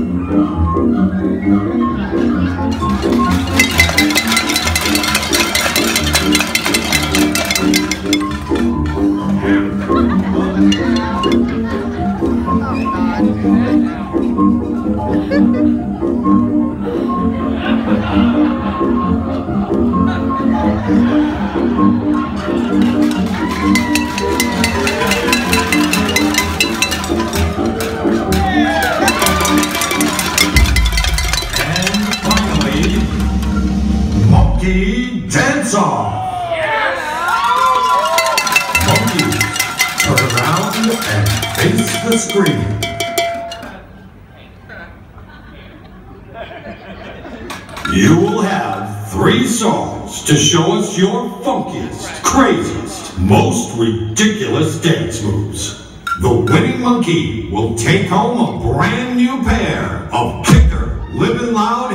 Monkey dance-off. Monkeys, turn around and face the screen. You will have 3 songs to show us your funkiest, craziest, most ridiculous dance moves. The winning monkey will take home a brand new pair of Kicker Living Loud